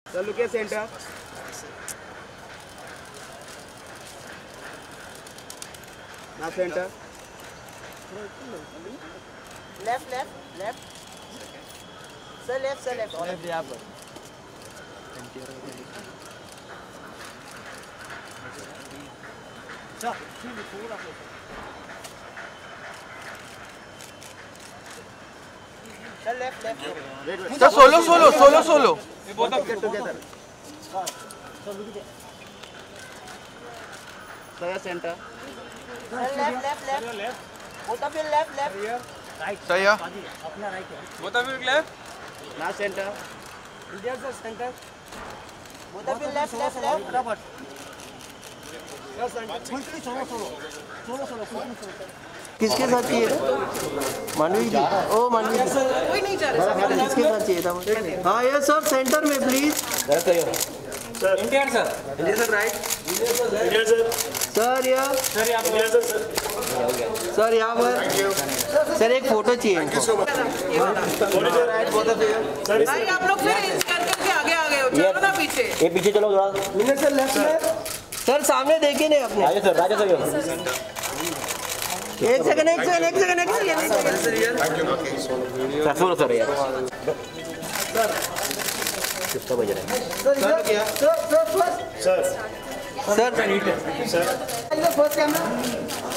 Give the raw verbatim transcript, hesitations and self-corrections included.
Sir look at centre. Now center. Left, left, left. Sir, left, sir, left. Left यहाँ पर। Sir, left, left. Sir, solo, solo, solo, solo. Both of get together. Sir, center. Sir, left, left, left. Both of you left, left. Right. Sir, yeah. अपना right है. Both of you left. Now center. India sir, center. Both of you left, left, left. फटाफट. Sir, center. Solo, solo. Solo, solo. किसके साथ चाहिए था? मानवी जी। ओ मानवी जी। कोई नहीं जा रहा है. किसके साथ चाहिए था? हाँ ये सर सेंटर में please. Sir. Indian sir. Indian sir right. Indian sir. Indian sir. Sir या Sir यहाँ पर. Indian sir. सर यहाँ पर सर एक फोटो चाहिए इनको। भाई आप लोग फिर इंच कर करके आगे आ गए हो. चलो ना पीछे. ये पीछे चलो थोड़ा। मिनट सर लेफ्ट में। सर सामने देखिए नहीं अपने। राजा सर राजा सर एक सेकंड एक सेकंड एक सेकंड एक सेकंड सर सुनो सर यार कितना बज रहा है सर क्या sir sir Sir. Sir Sir. First camera